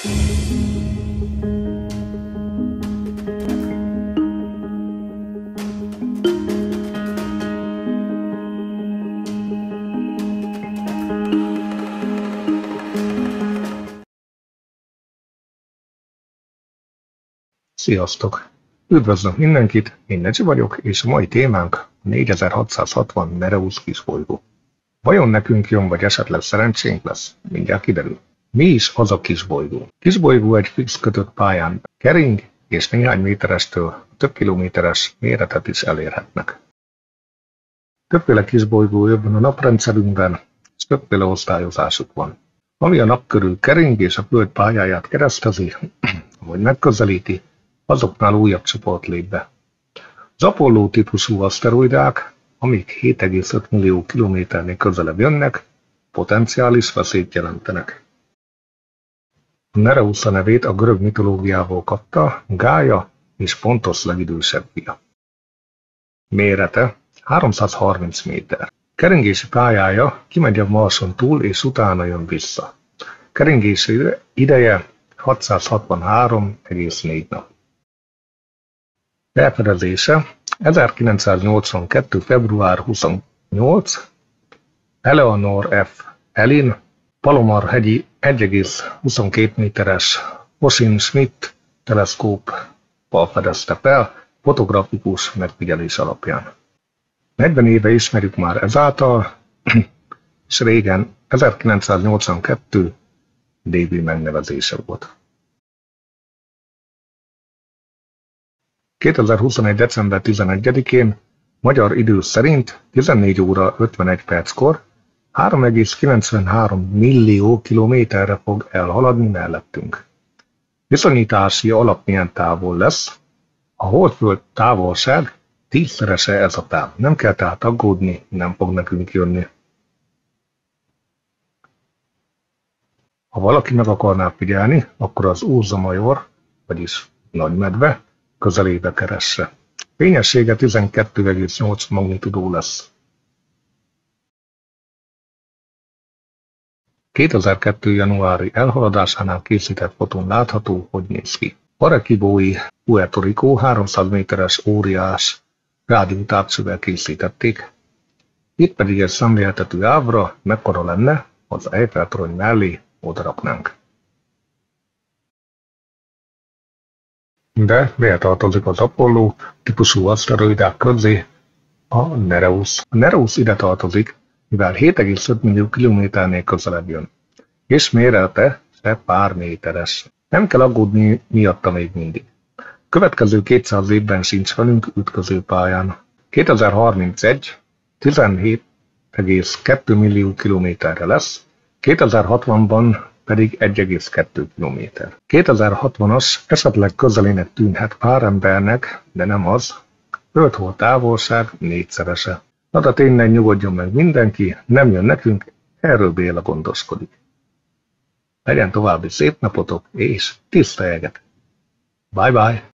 Sziasztok! Üdvözlök mindenkit, én Necsi vagyok, és a mai témánk a 4660 Nereus kisbolygó. Vajon nekünk jön, vagy esetleg szerencsénk lesz? Mindjárt kiderül. Mi is az a kisbolygó? Kisbolygó egy fix kötött pályán kering, és néhány méterestől több kilométeres méretet is elérhetnek. Többféle kisbolygó jön a naprendszerünkben, és többféle osztályozásuk van. Ami a nap körül kering és a Föld pályáját keresztezi, vagy megközelíti, azoknál újabb csoport lép be. Az Apollo típusú aszteroidák, amik 7,5 millió kilométernél közelebb jönnek, potenciális veszélyt jelentenek. A Nereus nevét a görög mitológiából kapta, Gája és Pontos legidősebb fia. Mérete 330 méter. Keringési pályája kimegy a Marson túl és utána jön vissza. Keringési ideje 663,4 nap. Felfedezése 1982. február 28. Eleanor F. Elin Palomar-hegyi 1,22 méteres Ossian-Schmidt teleszkóppal fedezte fel fotografikus megfigyelés alapján. 40 éve ismerjük már ezáltal, és régen 1982 névű megnevezése volt. 2021. december 11-én magyar idő szerint 14 óra 51 perckor 3,93 millió kilométerre fog elhaladni mellettünk. Viszonyítási alap milyen távol lesz? A Holdföld távolság 10-szerese ez a táv. Nem kell tehát aggódni, nem fog nekünk jönni. Ha valaki meg akarná figyelni, akkor az Ursa Major, vagyis Nagymedve, közelébe keresse. Fényessége 12,8 magnitudó lesz. 2002. januári elhaladásánál készített fotón látható, hogy néz ki. Arequibói, Puerto Rico 300 méteres óriás rádiótávcsővel készítették. Itt pedig egy szemléltető ábra, mekkora lenne, az Eiffel-torony mellé odaraknánk. De miért tartozik az Apollo típusú aszteroidák közé a Nereus? A Nereus ide tartozik, mivel 7,5 millió kilométernél közelebb jön, és mérete se pár méteres. Nem kell aggódni miatta még mindig. Következő 200 évben sincs velünk ütközőpályán. 2031 17,2 millió kilométerre lesz, 2060-ban pedig 1,2 kilométer. 2060-as esetleg közelének tűnhet pár embernek, de nem az. Föld-hold távolság 4-szerese. Na de tényleg nyugodjon meg mindenki, nem jön nekünk, erről Béla gondoskodik. Legyen további szép napotok, és tiszta jeget! Bye bye!